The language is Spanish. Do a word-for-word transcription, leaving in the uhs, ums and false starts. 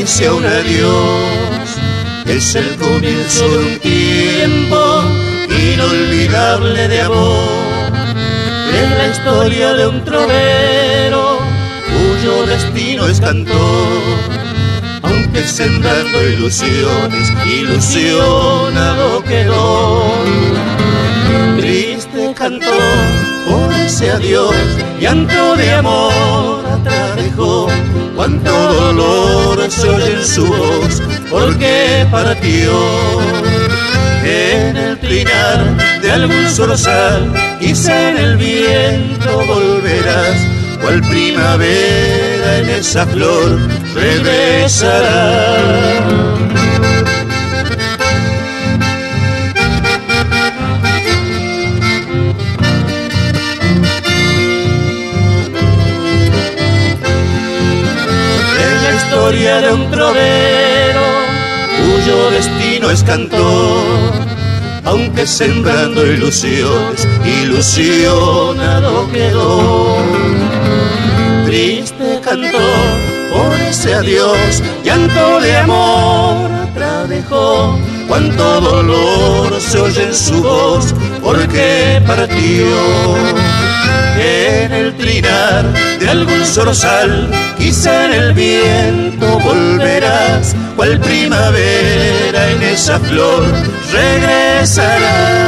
dice un adiós. Es el comienzo de un tiempo inolvidable de amor. Es la historia de un trovero cuyo destino es cantor. Aunque sembrando ilusiones, ilusionado quedó. Triste cantó por ese adiós, llanto de amor atrás dejó. Cuánto dolor se oye en su voz, porque partió. En el trinar de algún zorzal, quizá en el viento volverás, cual primavera en esa flor regresará. Historia de un trovero cuyo destino es cantor. Aunque sembrando ilusiones, ilusionado quedó. Triste cantó por ese adiós, llanto de amor atrás dejó. Cuánto dolor se oye en su voz, porque partió. En el trinar de algún zorzal, quizá en el viento volverás, cual primavera en esa flor regresarás.